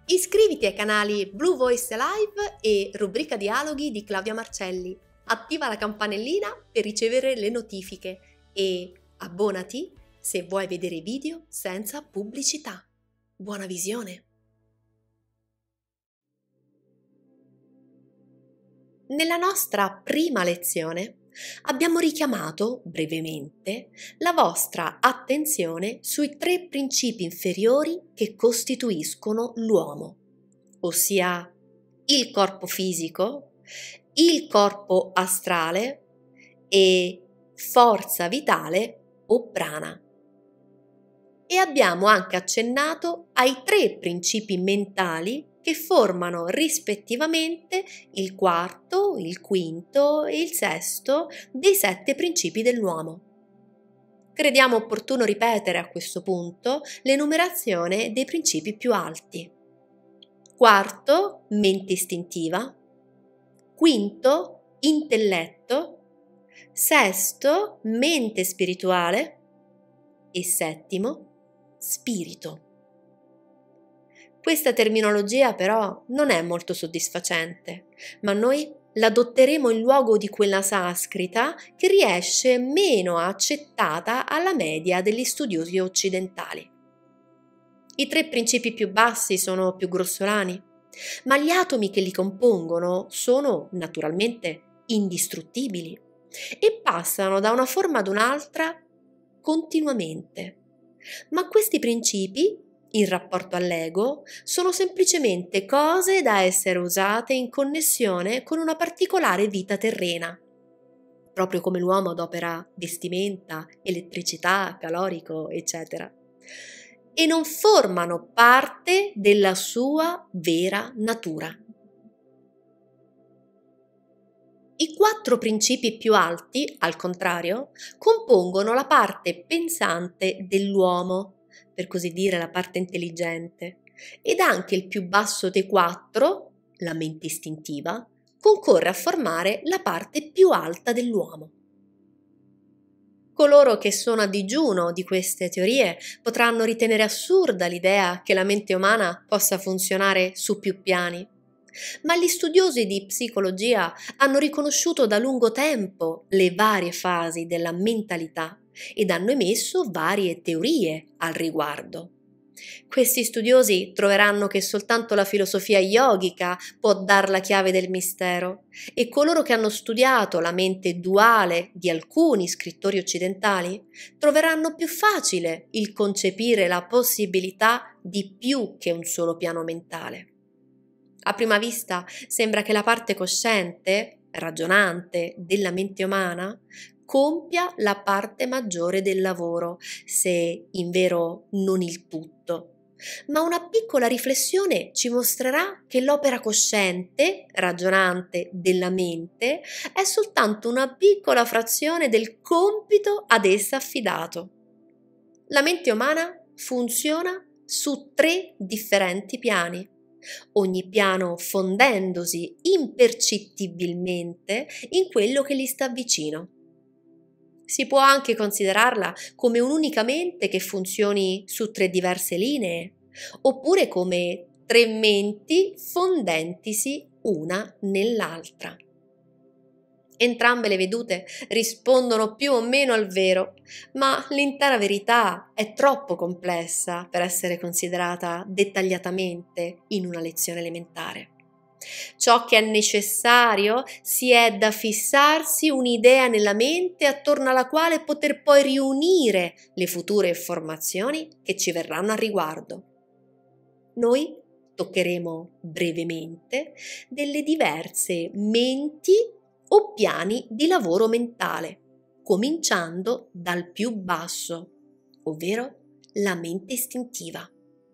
Iscriviti ai canali Blue Voice Live e Rubrica Dialoghi di Claudia Marcelli. Attiva la campanellina per ricevere le notifiche e abbonati se vuoi vedere video senza pubblicità. Buona visione! Nella nostra prima lezione abbiamo richiamato brevemente la vostra attenzione sui 3 principi inferiori che costituiscono l'uomo, ossia il corpo fisico, il corpo astrale e forza vitale o prana. E abbiamo anche accennato ai 3 principi mentali che formano rispettivamente il quarto, il quinto e il sesto dei 7 principi dell'uomo. Crediamo opportuno ripetere a questo punto l'enumerazione dei principi più alti. Quarto, mente istintiva. Quinto, intelletto. Sesto, mente spirituale. E settimo, spirito. Questa terminologia però non è molto soddisfacente, ma noi l'adotteremo in luogo di quella sanscrita che riesce meno accettata alla media degli studiosi occidentali. I 3 principi più bassi sono più grossolani, ma gli atomi che li compongono sono naturalmente indistruttibili e passano da una forma ad un'altra continuamente. Ma questi principi, in rapporto all'ego, sono semplicemente cose da essere usate in connessione con una particolare vita terrena, proprio come l'uomo adopera vestimenta, elettricità, calorico, eccetera, e non formano parte della sua vera natura. I 4 principi più alti, al contrario, compongono la parte pensante dell'uomo, per così dire la parte intelligente, ed anche il più basso dei 4, la mente istintiva, concorre a formare la parte più alta dell'uomo. Coloro che sono a digiuno di queste teorie potranno ritenere assurda l'idea che la mente umana possa funzionare su più piani. Ma gli studiosi di psicologia hanno riconosciuto da lungo tempo le varie fasi della mentalità ed hanno emesso varie teorie al riguardo. Questi studiosi troveranno che soltanto la filosofia yogica può dar la chiave del mistero e coloro che hanno studiato la mente duale di alcuni scrittori occidentali troveranno più facile il concepire la possibilità di più che un solo piano mentale. A prima vista sembra che la parte cosciente, ragionante della mente umana compia la parte maggiore del lavoro, se invero non il tutto. Ma una piccola riflessione ci mostrerà che l'opera cosciente, ragionante della mente è soltanto una piccola frazione del compito ad essa affidato. La mente umana funziona su 3 differenti piani, ogni piano fondendosi impercettibilmente in quello che gli sta vicino. Si può anche considerarla come un'unica mente che funzioni su 3 diverse linee, oppure come 3 menti fondentisi una nell'altra. Entrambe le vedute rispondono più o meno al vero, ma l'intera verità è troppo complessa per essere considerata dettagliatamente in una lezione elementare. Ciò che è necessario si è da fissarsi un'idea nella mente attorno alla quale poter poi riunire le future informazioni che ci verranno a riguardo. Noi toccheremo brevemente delle diverse menti o piani di lavoro mentale, cominciando dal più basso, ovvero la mente istintiva.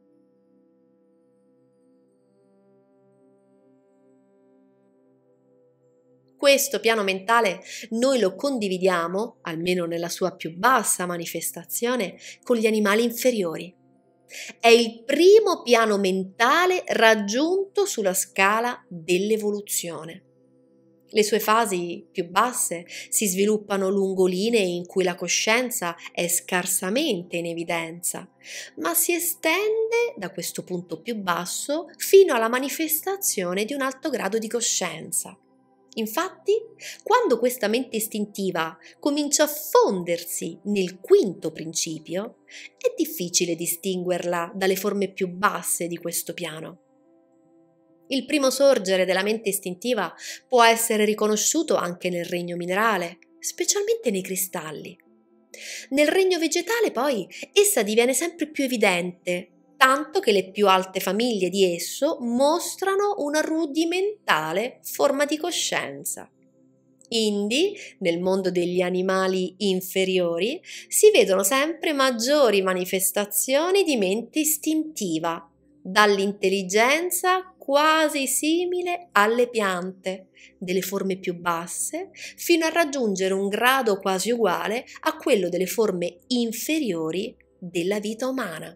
Questo piano mentale noi lo condividiamo, almeno nella sua più bassa manifestazione, con gli animali inferiori. È il primo piano mentale raggiunto sulla scala dell'evoluzione. Le sue fasi più basse si sviluppano lungo linee in cui la coscienza è scarsamente in evidenza, ma si estende da questo punto più basso fino alla manifestazione di un alto grado di coscienza. Infatti, quando questa mente istintiva comincia a fondersi nel quinto principio, è difficile distinguerla dalle forme più basse di questo piano. Il primo sorgere della mente istintiva può essere riconosciuto anche nel regno minerale, specialmente nei cristalli. Nel regno vegetale, poi, essa diviene sempre più evidente, tanto che le più alte famiglie di esso mostrano una rudimentale forma di coscienza. Indi, nel mondo degli animali inferiori, si vedono sempre maggiori manifestazioni di mente istintiva, dall'intelligenza quasi simile alle piante, delle forme più basse, fino a raggiungere un grado quasi uguale a quello delle forme inferiori della vita umana.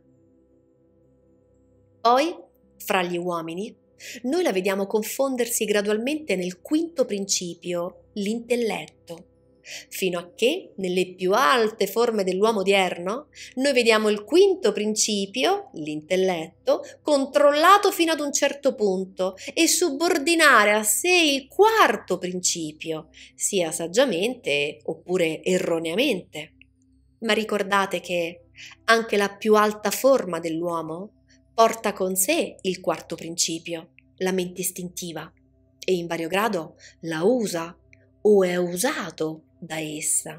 Poi, fra gli uomini, noi la vediamo confondersi gradualmente nel quinto principio, l'intelletto, fino a che, nelle più alte forme dell'uomo odierno, noi vediamo il quinto principio, l'intelletto, controllato fino ad un certo punto e subordinare a sé il quarto principio, sia saggiamente oppure erroneamente. Ma ricordate che anche la più alta forma dell'uomo porta con sé il quarto principio, la mente istintiva, e in vario grado la usa o è usato da essa.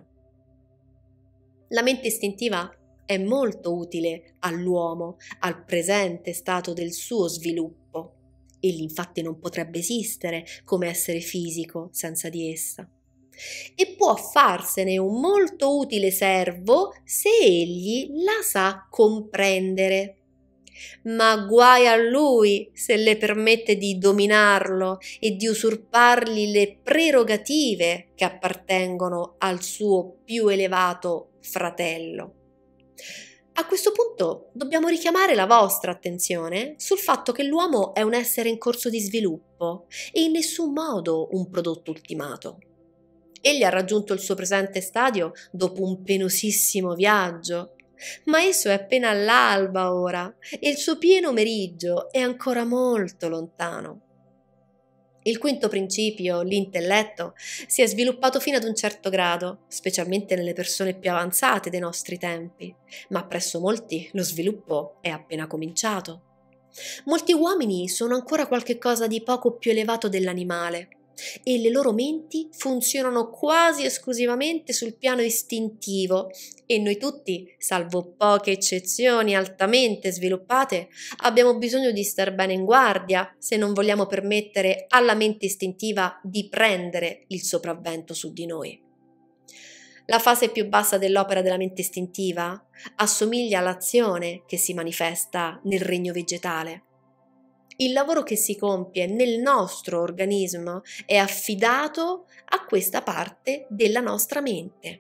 La mente istintiva è molto utile all'uomo, al presente stato del suo sviluppo. Egli infatti non potrebbe esistere come essere fisico senza di essa. E può farsene un molto utile servo se egli la sa comprendere. Ma guai a lui se le permette di dominarlo e di usurpargli le prerogative che appartengono al suo più elevato fratello. A questo punto dobbiamo richiamare la vostra attenzione sul fatto che l'uomo è un essere in corso di sviluppo e in nessun modo un prodotto ultimato. Egli ha raggiunto il suo presente stadio dopo un penosissimo viaggio, ma esso è appena all'alba ora e il suo pieno meriggio è ancora molto lontano. Il quinto principio, l'intelletto, si è sviluppato fino ad un certo grado, specialmente nelle persone più avanzate dei nostri tempi, ma presso molti lo sviluppo è appena cominciato. Molti uomini sono ancora qualche cosa di poco più elevato dell'animale e le loro menti funzionano quasi esclusivamente sul piano istintivo e noi tutti, salvo poche eccezioni altamente sviluppate, abbiamo bisogno di star bene in guardia se non vogliamo permettere alla mente istintiva di prendere il sopravvento su di noi. La fase più bassa dell'opera della mente istintiva assomiglia all'azione che si manifesta nel regno vegetale. Il lavoro che si compie nel nostro organismo è affidato a questa parte della nostra mente.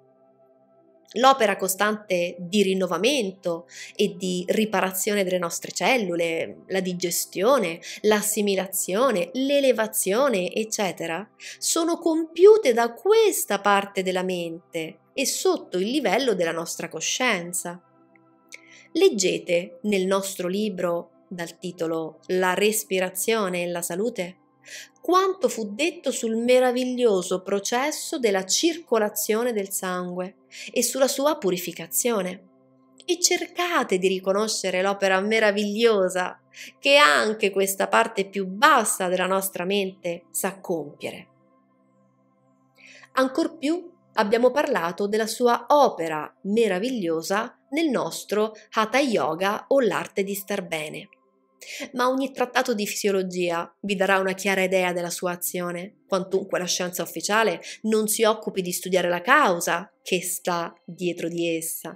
L'opera costante di rinnovamento e di riparazione delle nostre cellule, la digestione, l'assimilazione, l'elevazione, eccetera, sono compiute da questa parte della mente e sotto il livello della nostra coscienza. Leggete nel nostro libro dal titolo La respirazione e la salute quanto fu detto sul meraviglioso processo della circolazione del sangue e sulla sua purificazione. E cercate di riconoscere l'opera meravigliosa che anche questa parte più bassa della nostra mente sa compiere. Ancor più abbiamo parlato della sua opera meravigliosa nel nostro Hatha Yoga o l'arte di star bene. Ma ogni trattato di fisiologia vi darà una chiara idea della sua azione, quantunque la scienza ufficiale non si occupi di studiare la causa che sta dietro di essa.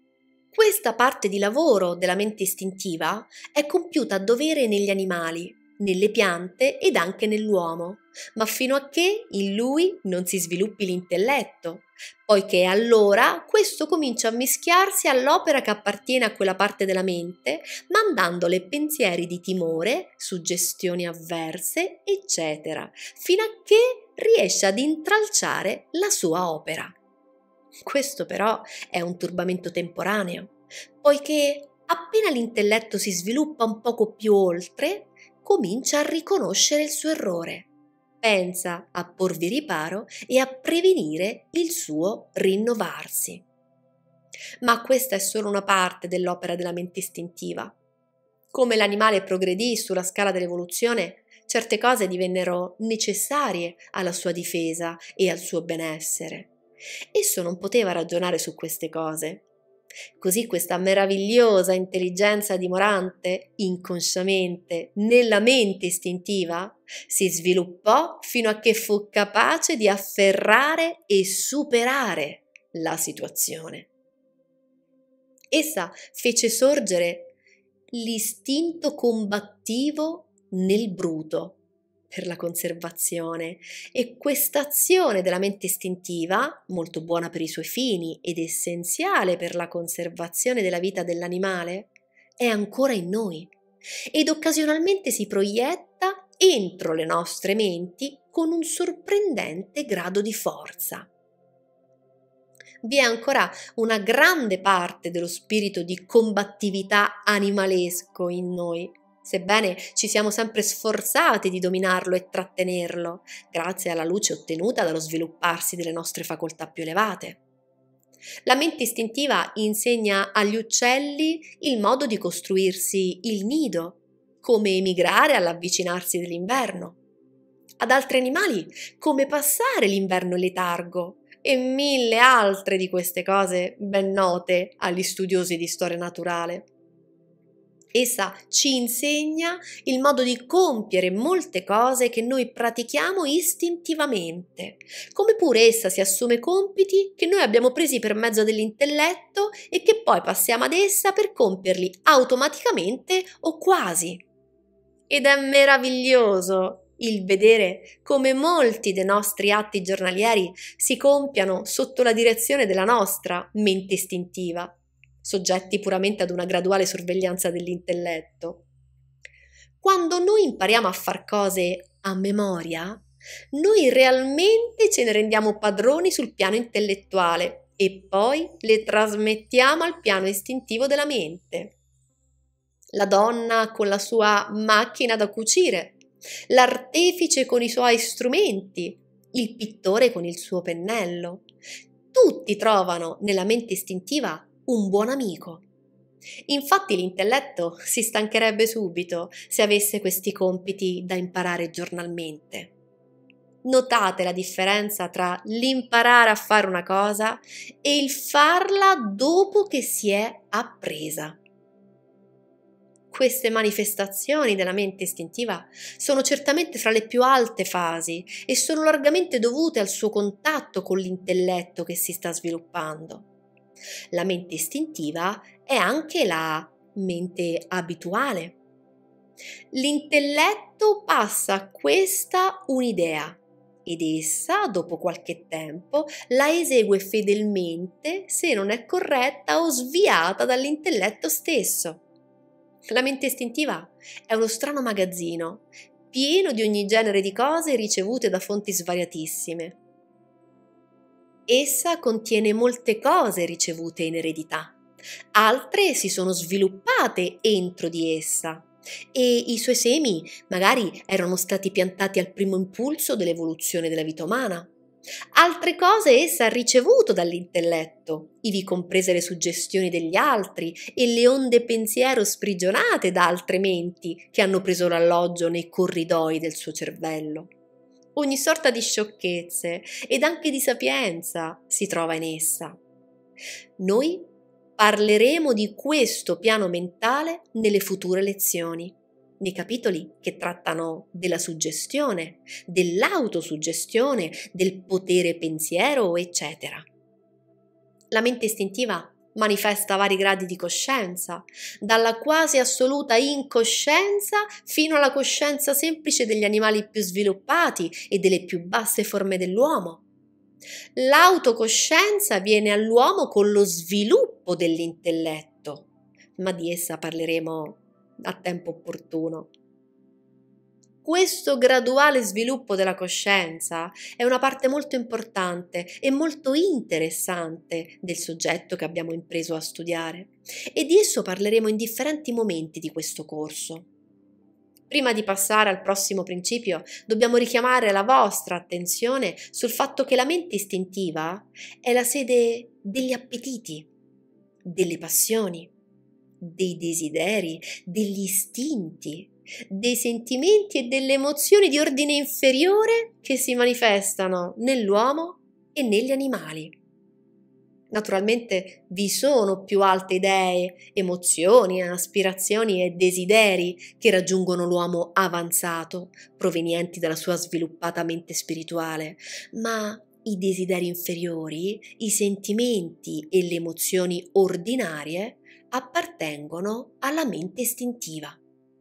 Questa parte di lavoro della mente istintiva è compiuta a dovere negli animali nelle piante ed anche nell'uomo, ma fino a che in lui non si sviluppi l'intelletto, poiché allora questo comincia a mischiarsi all'opera che appartiene a quella parte della mente, mandandole pensieri di timore, suggestioni avverse, eccetera, fino a che riesce ad intralciare la sua opera. Questo però è un turbamento temporaneo, poiché appena l'intelletto si sviluppa un poco più oltre, comincia a riconoscere il suo errore, pensa a porvi riparo e a prevenire il suo rinnovarsi. Ma questa è solo una parte dell'opera della mente istintiva. Come l'animale progredì sulla scala dell'evoluzione, certe cose divennero necessarie alla sua difesa e al suo benessere. Esso non poteva ragionare su queste cose. Così questa meravigliosa intelligenza dimorante, inconsciamente, nella mente istintiva, si sviluppò fino a che fu capace di afferrare e superare la situazione. Essa fece sorgere l'istinto combattivo nel bruto per la conservazione, e questa azione della mente istintiva, molto buona per i suoi fini ed essenziale per la conservazione della vita dell'animale, è ancora in noi ed occasionalmente si proietta entro le nostre menti con un sorprendente grado di forza. Vi è ancora una grande parte dello spirito di combattività animalesco in noi, sebbene ci siamo sempre sforzati di dominarlo e trattenerlo, grazie alla luce ottenuta dallo svilupparsi delle nostre facoltà più elevate. La mente istintiva insegna agli uccelli il modo di costruirsi il nido, come emigrare all'avvicinarsi dell'inverno. Ad altri animali, come passare l'inverno in letargo, e mille altre di queste cose ben note agli studiosi di storia naturale. Essa ci insegna il modo di compiere molte cose che noi pratichiamo istintivamente, come pure essa si assume compiti che noi abbiamo presi per mezzo dell'intelletto e che poi passiamo ad essa per compierli automaticamente o quasi. Ed è meraviglioso il vedere come molti dei nostri atti giornalieri si compiano sotto la direzione della nostra mente istintiva, soggetti puramente ad una graduale sorveglianza dell'intelletto. Quando noi impariamo a far cose a memoria, noi realmente ce ne rendiamo padroni sul piano intellettuale e poi le trasmettiamo al piano istintivo della mente. La donna con la sua macchina da cucire, l'artefice con i suoi strumenti, il pittore con il suo pennello. Tutti trovano nella mente istintiva un buon amico. Infatti l'intelletto si stancherebbe subito se avesse questi compiti da imparare giornalmente. Notate la differenza tra l'imparare a fare una cosa e il farla dopo che si è appresa. Queste manifestazioni della mente istintiva sono certamente fra le più alte fasi e sono largamente dovute al suo contatto con l'intelletto che si sta sviluppando. La mente istintiva è anche la mente abituale. L'intelletto passa a questa un'idea ed essa, dopo qualche tempo, la esegue fedelmente se non è corretta o sviata dall'intelletto stesso. La mente istintiva è uno strano magazzino, pieno di ogni genere di cose ricevute da fonti svariatissime. Essa contiene molte cose ricevute in eredità, altre si sono sviluppate entro di essa e i suoi semi magari erano stati piantati al primo impulso dell'evoluzione della vita umana. Altre cose essa ha ricevuto dall'intelletto, ivi comprese le suggestioni degli altri e le onde pensiero sprigionate da altre menti che hanno preso l'alloggio nei corridoi del suo cervello. Ogni sorta di sciocchezze ed anche di sapienza si trova in essa. Noi parleremo di questo piano mentale nelle future lezioni, nei capitoli che trattano della suggestione, dell'autosuggestione, del potere pensiero, eccetera. La mente istintiva manifesta vari gradi di coscienza, dalla quasi assoluta incoscienza fino alla coscienza semplice degli animali più sviluppati e delle più basse forme dell'uomo. L'autocoscienza viene all'uomo con lo sviluppo dell'intelletto, ma di essa parleremo a tempo opportuno. Questo graduale sviluppo della coscienza è una parte molto importante e molto interessante del soggetto che abbiamo impreso a studiare, e di esso parleremo in differenti momenti di questo corso. Prima di passare al prossimo principio, dobbiamo richiamare la vostra attenzione sul fatto che la mente istintiva è la sede degli appetiti, delle passioni, dei desideri, degli istinti, dei sentimenti e delle emozioni di ordine inferiore che si manifestano nell'uomo e negli animali. Naturalmente vi sono più alte idee, emozioni, aspirazioni e desideri che raggiungono l'uomo avanzato, provenienti dalla sua sviluppata mente spirituale, ma i desideri inferiori, i sentimenti e le emozioni ordinarie appartengono alla mente istintiva.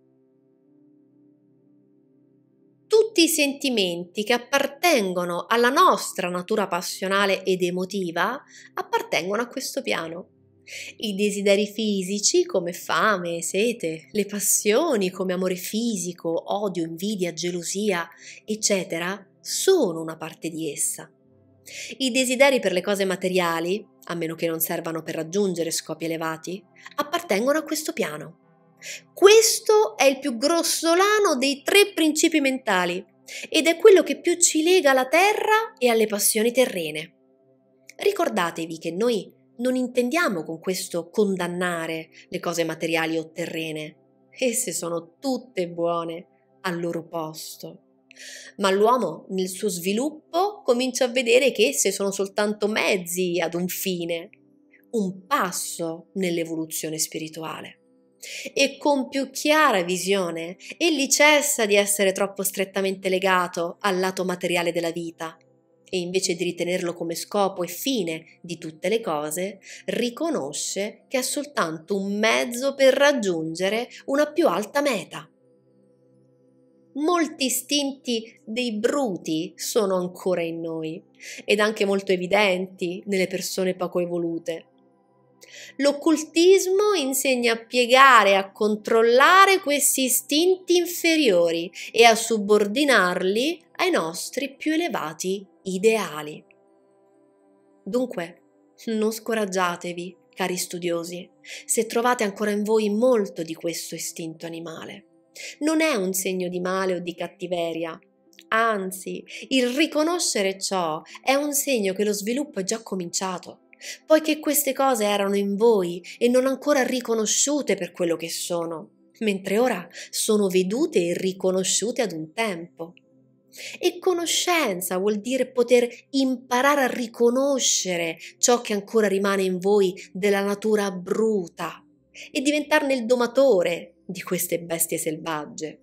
Tutti i sentimenti che appartengono alla nostra natura passionale ed emotiva appartengono a questo piano. I desideri fisici come fame, sete, le passioni come amore fisico, odio, invidia, gelosia, eccetera, sono una parte di essa. I desideri per le cose materiali, a meno che non servano per raggiungere scopi elevati, appartengono a questo piano. Questo è il più grossolano dei 3 principi mentali ed è quello che più ci lega alla terra e alle passioni terrene. Ricordatevi che noi non intendiamo con questo condannare le cose materiali o terrene. Esse sono tutte buone al loro posto. Ma l'uomo nel suo sviluppo comincia a vedere che esse sono soltanto mezzi ad un fine, un passo nell'evoluzione spirituale. E con più chiara visione egli cessa di essere troppo strettamente legato al lato materiale della vita e invece di ritenerlo come scopo e fine di tutte le cose, riconosce che è soltanto un mezzo per raggiungere una più alta meta. Molti istinti dei bruti sono ancora in noi ed anche molto evidenti nelle persone poco evolute. L'occultismo insegna a piegare e a controllare questi istinti inferiori e a subordinarli ai nostri più elevati ideali. Dunque, non scoraggiatevi, cari studiosi, se trovate ancora in voi molto di questo istinto animale. Non è un segno di male o di cattiveria. Anzi, il riconoscere ciò è un segno che lo sviluppo è già cominciato, poiché queste cose erano in voi e non ancora riconosciute per quello che sono, mentre ora sono vedute e riconosciute ad un tempo. E conoscenza vuol dire poter imparare a riconoscere ciò che ancora rimane in voi della natura bruta e diventarne il domatore di queste bestie selvagge.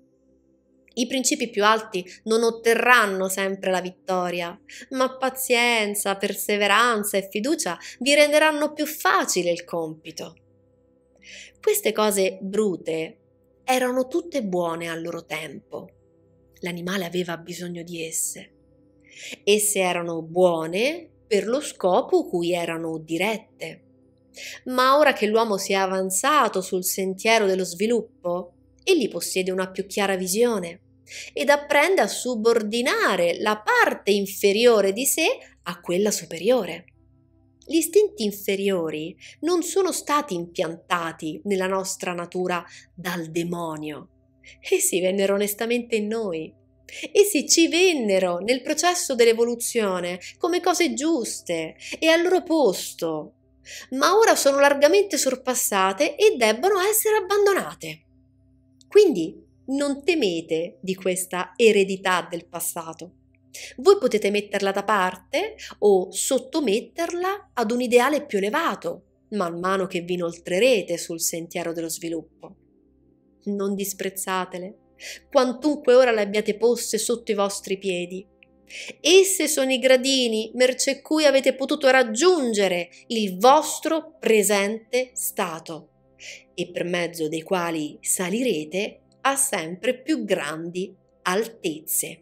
I principi più alti non otterranno sempre la vittoria, ma pazienza, perseveranza e fiducia vi renderanno più facile il compito. Queste cose brute erano tutte buone al loro tempo. L'animale aveva bisogno di esse. Esse erano buone per lo scopo cui erano dirette. Ma ora che l'uomo si è avanzato sul sentiero dello sviluppo, egli possiede una più chiara visione ed apprende a subordinare la parte inferiore di sé a quella superiore. Gli istinti inferiori non sono stati impiantati nella nostra natura dal demonio. Essi vennero onestamente in noi. Essi ci vennero nel processo dell'evoluzione come cose giuste e al loro posto, ma ora sono largamente sorpassate e debbono essere abbandonate. Quindi non temete di questa eredità del passato. Voi potete metterla da parte o sottometterla ad un ideale più elevato, man mano che vi inoltrerete sul sentiero dello sviluppo. Non disprezzatele, quantunque ora le abbiate poste sotto i vostri piedi. Esse sono i gradini mercé cui avete potuto raggiungere il vostro presente stato e per mezzo dei quali salirete a sempre più grandi altezze.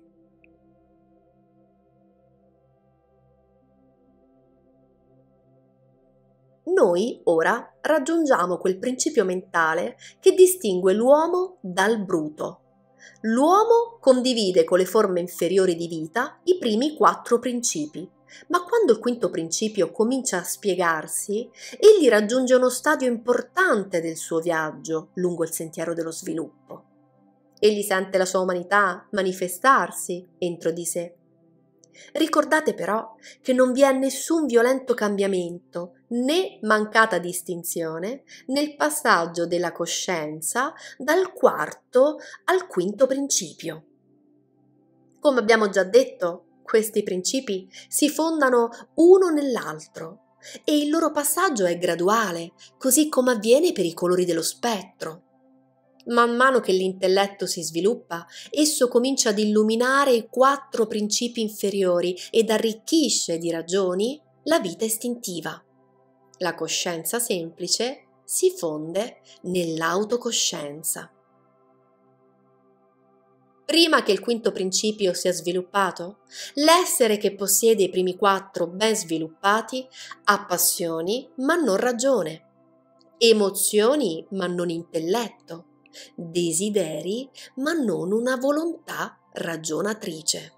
Noi ora raggiungiamo quel principio mentale che distingue l'uomo dal bruto. L'uomo condivide con le forme inferiori di vita i primi 4 principi, ma quando il quinto principio comincia a spiegarsi, egli raggiunge uno stadio importante del suo viaggio lungo il sentiero dello sviluppo. Egli sente la sua umanità manifestarsi entro di sé. Ricordate però che non vi è nessun violento cambiamento né mancata distinzione nel passaggio della coscienza dal quarto al quinto principio. Come abbiamo già detto, questi principi si fondano uno nell'altro e il loro passaggio è graduale, così come avviene per i colori dello spettro. Man mano che l'intelletto si sviluppa, esso comincia ad illuminare i 4 principi inferiori ed arricchisce di ragioni la vita istintiva. La coscienza semplice si fonde nell'autocoscienza. Prima che il quinto principio sia sviluppato, l'essere che possiede i primi 4 ben sviluppati ha passioni ma non ragione, emozioni ma non intelletto, desideri ma non una volontà ragionatrice.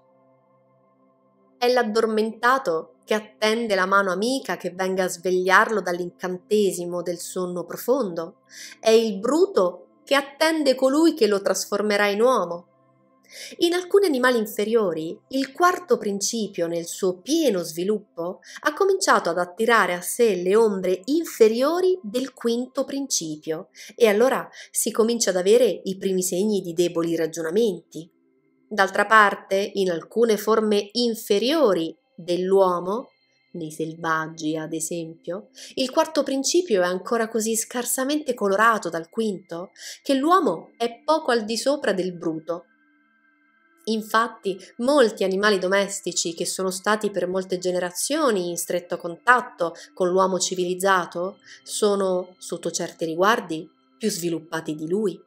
È l'addormentato che attende la mano amica che venga a svegliarlo dall'incantesimo del sonno profondo. È il bruto che attende colui che lo trasformerà in uomo. In alcuni animali inferiori, il quarto principio nel suo pieno sviluppo ha cominciato ad attirare a sé le ombre inferiori del quinto principio e allora si comincia ad avere i primi segni di deboli ragionamenti. D'altra parte, in alcune forme inferiori dell'uomo, nei selvaggi ad esempio, il quarto principio è ancora così scarsamente colorato dal quinto che l'uomo è poco al di sopra del bruto. Infatti, molti animali domestici che sono stati per molte generazioni in stretto contatto con l'uomo civilizzato sono, sotto certi riguardi, più sviluppati di lui.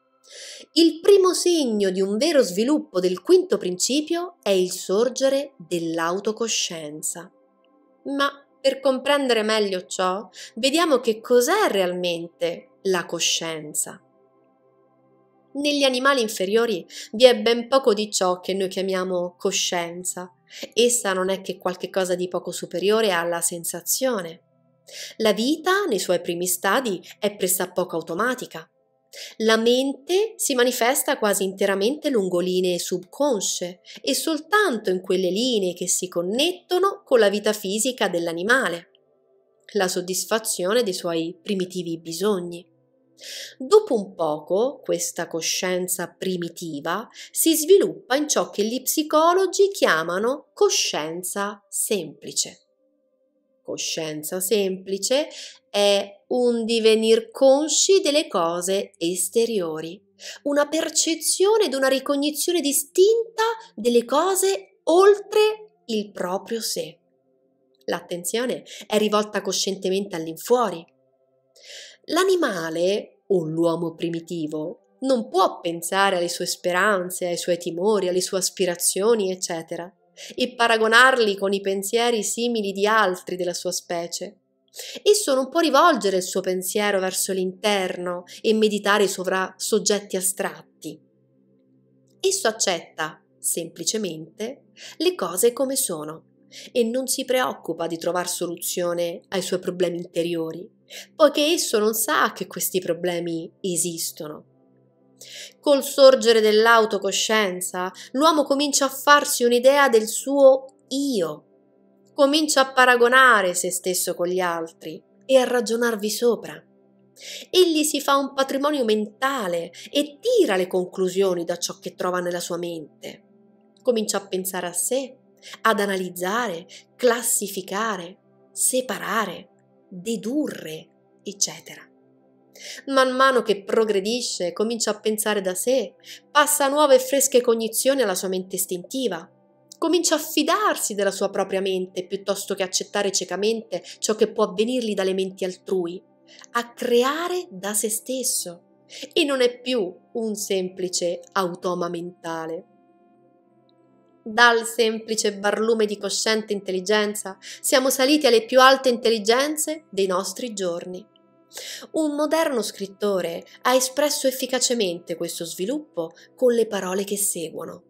Il primo segno di un vero sviluppo del quinto principio è il sorgere dell'autocoscienza. Ma per comprendere meglio ciò, vediamo che cos'è realmente la coscienza. Negli animali inferiori vi è ben poco di ciò che noi chiamiamo coscienza. Essa non è che qualche cosa di poco superiore alla sensazione. La vita, nei suoi primi stadi, è pressappoco automatica. La mente si manifesta quasi interamente lungo linee subconsce e soltanto in quelle linee che si connettono con la vita fisica dell'animale, la soddisfazione dei suoi primitivi bisogni. Dopo un poco, questa coscienza primitiva si sviluppa in ciò che gli psicologi chiamano coscienza semplice. Coscienza semplice è un divenir consci delle cose esteriori, una percezione ed una ricognizione distinta delle cose oltre il proprio sé. L'attenzione è rivolta coscientemente all'infuori. L'animale o l'uomo primitivo non può pensare alle sue speranze, ai suoi timori, alle sue aspirazioni, eccetera, e paragonarli con i pensieri simili di altri della sua specie. Esso non può rivolgere il suo pensiero verso l'interno e meditare sovra soggetti astratti. Esso accetta, semplicemente, le cose come sono e non si preoccupa di trovar soluzione ai suoi problemi interiori, poiché esso non sa che questi problemi esistono. Col sorgere dell'autocoscienza, l'uomo comincia a farsi un'idea del suo io, comincia a paragonare se stesso con gli altri e a ragionarvi sopra. Egli si fa un patrimonio mentale e tira le conclusioni da ciò che trova nella sua mente. Comincia a pensare a sé, ad analizzare, classificare, separare, dedurre, eccetera. Man mano che progredisce, comincia a pensare da sé, passa nuove e fresche cognizioni alla sua mente istintiva. Comincia a fidarsi della sua propria mente piuttosto che accettare ciecamente ciò che può avvenirgli dalle menti altrui, a creare da se stesso e non è più un semplice automa mentale. Dal semplice barlume di cosciente intelligenza siamo saliti alle più alte intelligenze dei nostri giorni. Un moderno scrittore ha espresso efficacemente questo sviluppo con le parole che seguono.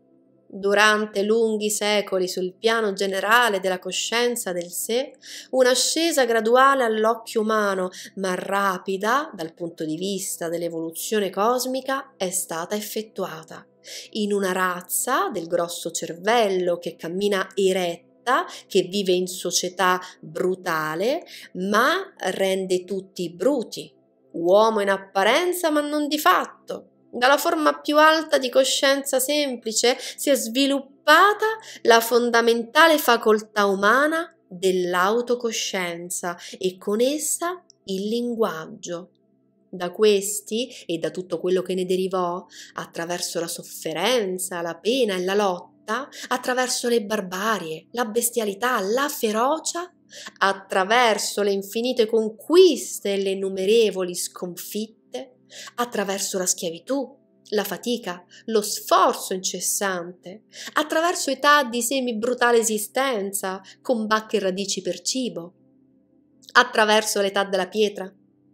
Durante lunghi secoli sul piano generale della coscienza del sé, un'ascesa graduale all'occhio umano, ma rapida dal punto di vista dell'evoluzione cosmica, è stata effettuata in una razza del grosso cervello che cammina eretta, che vive in società brutale, ma rende tutti bruti, uomo in apparenza ma non di fatto. Dalla forma più alta di coscienza semplice si è sviluppata la fondamentale facoltà umana dell'autocoscienza e con essa il linguaggio. Da questi e da tutto quello che ne derivò, attraverso la sofferenza, la pena e la lotta, attraverso le barbarie, la bestialità, la ferocia, attraverso le infinite conquiste e le innumerevoli sconfitte, attraverso la schiavitù, la fatica, lo sforzo incessante, attraverso età di semi-brutale esistenza, con bacche e radici per cibo, attraverso l'età della pietra,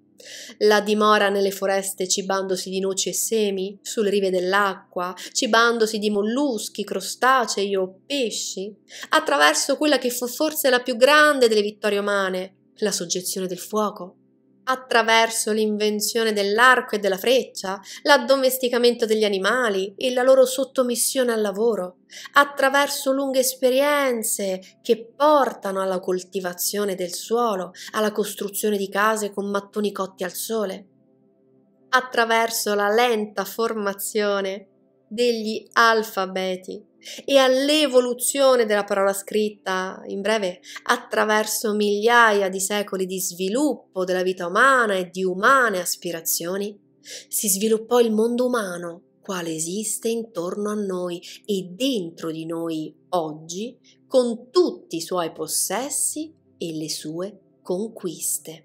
la dimora nelle foreste cibandosi di noci e semi, sulle rive dell'acqua, cibandosi di molluschi, crostacei o pesci, attraverso quella che fu forse la più grande delle vittorie umane, la soggezione del fuoco, attraverso l'invenzione dell'arco e della freccia, l'addomesticamento degli animali e la loro sottomissione al lavoro, attraverso lunghe esperienze che portano alla coltivazione del suolo, alla costruzione di case con mattoni cotti al sole, attraverso la lenta formazione degli alfabeti e all'evoluzione della parola scritta, in breve, attraverso migliaia di secoli di sviluppo della vita umana e di umane aspirazioni, si sviluppò il mondo umano, quale esiste intorno a noi e dentro di noi oggi, con tutti i suoi possessi e le sue conquiste.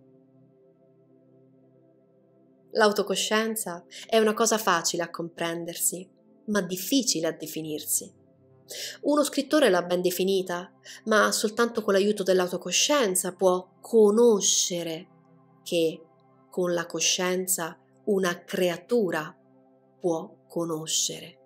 L'autocoscienza è una cosa facile a comprendersi, ma difficile a definirsi. Uno scrittore l'ha ben definita, ma soltanto con l'aiuto dell'autocoscienza può conoscere che con la coscienza una creatura può conoscere.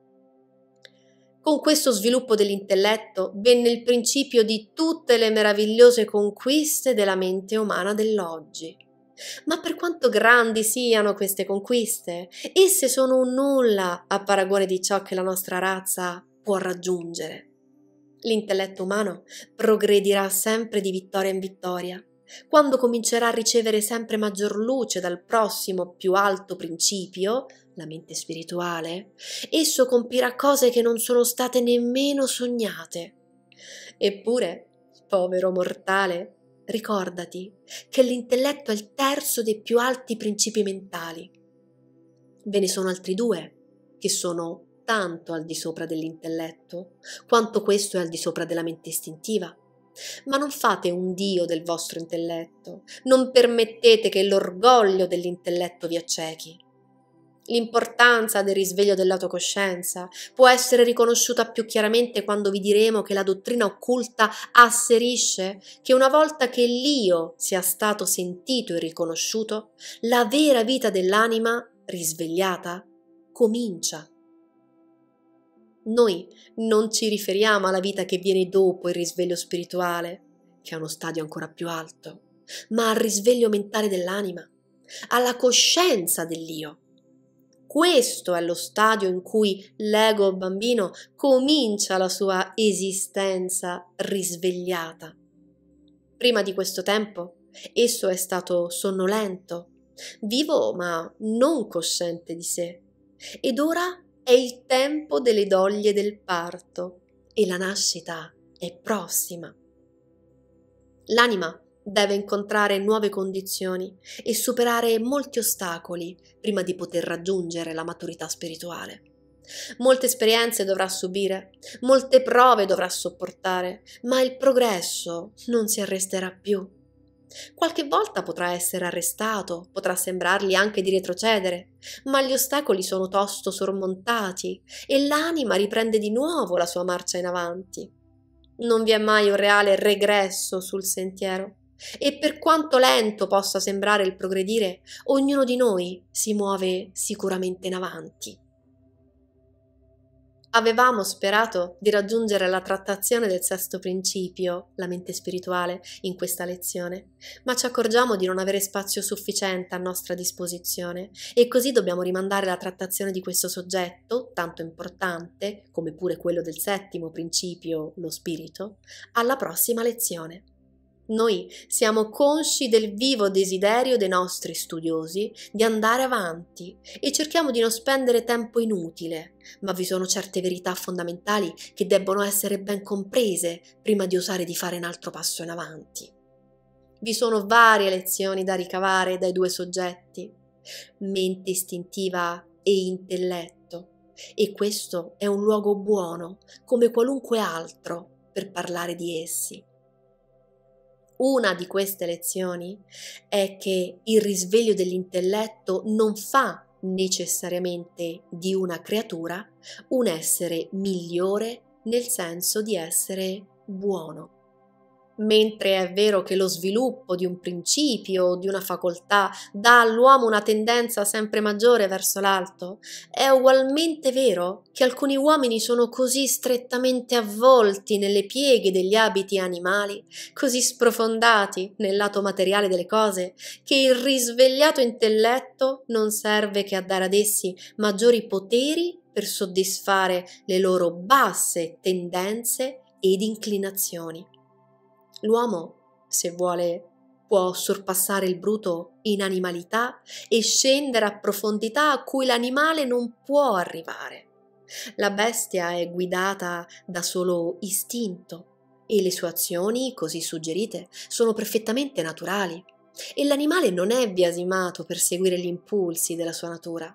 Con questo sviluppo dell'intelletto venne il principio di tutte le meravigliose conquiste della mente umana dell'oggi. Ma per quanto grandi siano queste conquiste, esse sono un nulla a paragone di ciò che la nostra razza può raggiungere. L'intelletto umano progredirà sempre di vittoria in vittoria. Quando comincerà a ricevere sempre maggior luce dal prossimo più alto principio, la mente spirituale, esso compirà cose che non sono state nemmeno sognate. Eppure, povero mortale, ricordati che l'intelletto è il terzo dei più alti principi mentali. Ve ne sono altri due che sono tanto al di sopra dell'intelletto quanto questo è al di sopra della mente istintiva. Ma non fate un dio del vostro intelletto, non permettete che l'orgoglio dell'intelletto vi accechi. L'importanza del risveglio dell'autocoscienza può essere riconosciuta più chiaramente quando vi diremo che la dottrina occulta asserisce che una volta che l'io sia stato sentito e riconosciuto, la vera vita dell'anima risvegliata comincia. Noi non ci riferiamo alla vita che viene dopo il risveglio spirituale, che è uno stadio ancora più alto, ma al risveglio mentale dell'anima, alla coscienza dell'io. Questo è lo stadio in cui l'ego bambino comincia la sua esistenza risvegliata. Prima di questo tempo, esso è stato sonnolento, vivo ma non cosciente di sé, ed ora è il tempo delle doglie del parto e la nascita è prossima. L'anima deve incontrare nuove condizioni e superare molti ostacoli prima di poter raggiungere la maturità spirituale. Molte esperienze dovrà subire, molte prove dovrà sopportare, ma il progresso non si arresterà più. Qualche volta potrà essere arrestato, potrà sembrargli anche di retrocedere, ma gli ostacoli sono tosto sormontati e l'anima riprende di nuovo la sua marcia in avanti. Non vi è mai un reale regresso sul sentiero e per quanto lento possa sembrare il progredire, ognuno di noi si muove sicuramente in avanti. Avevamo sperato di raggiungere la trattazione del sesto principio, la mente spirituale, in questa lezione, ma ci accorgiamo di non avere spazio sufficiente a nostra disposizione e così dobbiamo rimandare la trattazione di questo soggetto, tanto importante, come pure quello del settimo principio, lo spirito, alla prossima lezione. Noi siamo consci del vivo desiderio dei nostri studiosi di andare avanti e cerchiamo di non spendere tempo inutile, ma vi sono certe verità fondamentali che debbono essere ben comprese prima di osare di fare un altro passo in avanti. Vi sono varie lezioni da ricavare dai due soggetti, mente istintiva e intelletto, e questo è un luogo buono, come qualunque altro, per parlare di essi. Una di queste lezioni è che il risveglio dell'intelletto non fa necessariamente di una creatura un essere migliore nel senso di essere buono. Mentre è vero che lo sviluppo di un principio o di una facoltà dà all'uomo una tendenza sempre maggiore verso l'alto, è ugualmente vero che alcuni uomini sono così strettamente avvolti nelle pieghe degli abiti animali, così sprofondati nel lato materiale delle cose, che il risvegliato intelletto non serve che a dare ad essi maggiori poteri per soddisfare le loro basse tendenze ed inclinazioni. L'uomo, se vuole, può sorpassare il bruto in animalità e scendere a profondità a cui l'animale non può arrivare. La bestia è guidata da solo istinto e le sue azioni, così suggerite, sono perfettamente naturali e l'animale non è biasimato per seguire gli impulsi della sua natura.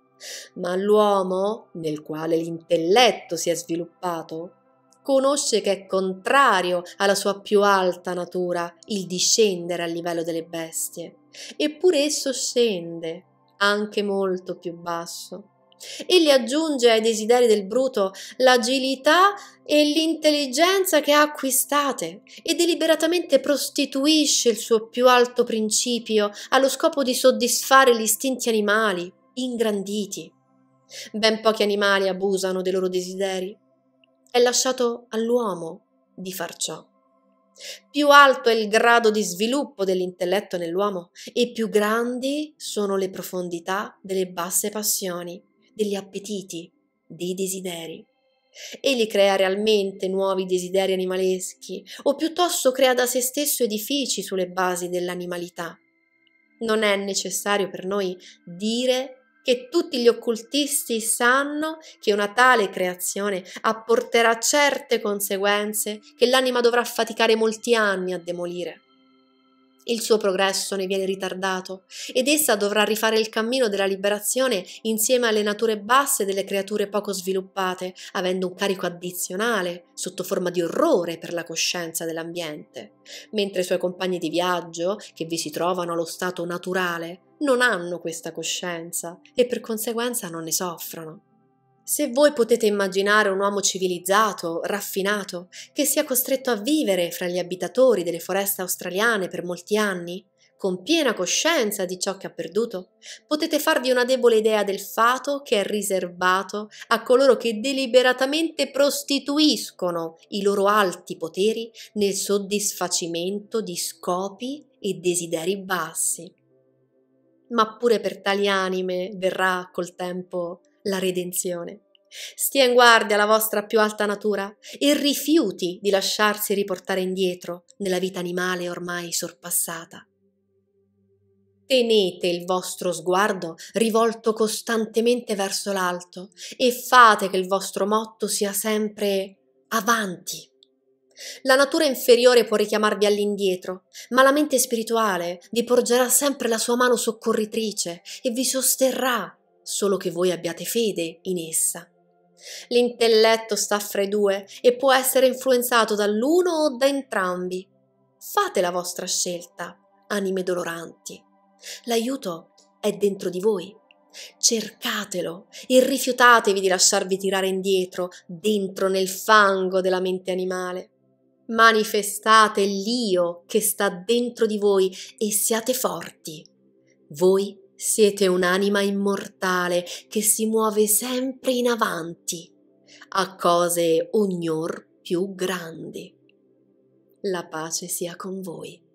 Ma l'uomo, nel quale l'intelletto si è sviluppato, conosce che è contrario alla sua più alta natura il discendere al livello delle bestie, eppure esso scende anche molto più basso. Egli aggiunge ai desideri del bruto l'agilità e l'intelligenza che ha acquistate e deliberatamente prostituisce il suo più alto principio allo scopo di soddisfare gli istinti animali ingranditi. Ben pochi animali abusano dei loro desideri. È lasciato all'uomo di far ciò. Più alto è il grado di sviluppo dell'intelletto nell'uomo e più grandi sono le profondità delle basse passioni, degli appetiti, dei desideri. Egli crea realmente nuovi desideri animaleschi o piuttosto crea da se stesso edifici sulle basi dell'animalità. Non è necessario per noi dire che tutti gli occultisti sanno che una tale creazione apporterà certe conseguenze che l'anima dovrà faticare molti anni a demolire. Il suo progresso ne viene ritardato ed essa dovrà rifare il cammino della liberazione insieme alle nature basse delle creature poco sviluppate, avendo un carico addizionale sotto forma di orrore per la coscienza dell'ambiente, mentre i suoi compagni di viaggio, che vi si trovano allo stato naturale, non hanno questa coscienza e per conseguenza non ne soffrono. Se voi potete immaginare un uomo civilizzato, raffinato, che sia costretto a vivere fra gli abitatori delle foreste australiane per molti anni, con piena coscienza di ciò che ha perduto, potete farvi una debole idea del fato che è riservato a coloro che deliberatamente prostituiscono i loro alti poteri nel soddisfacimento di scopi e desideri bassi. Ma pure per tali anime verrà col tempo la redenzione. Stia in guardia la vostra più alta natura e rifiuti di lasciarsi riportare indietro nella vita animale ormai sorpassata. Tenete il vostro sguardo rivolto costantemente verso l'alto e fate che il vostro motto sia sempre avanti. La natura inferiore può richiamarvi all'indietro, ma la mente spirituale vi porgerà sempre la sua mano soccorritrice e vi sosterrà, solo che voi abbiate fede in essa. L'intelletto sta fra i due e può essere influenzato dall'uno o da entrambi. Fate la vostra scelta, anime doloranti. L'aiuto è dentro di voi. Cercatelo e rifiutatevi di lasciarvi tirare indietro dentro nel fango della mente animale. Manifestate l'io che sta dentro di voi e siate forti. Voi siete un'anima immortale che si muove sempre in avanti a cose ognor più grandi. La pace sia con voi.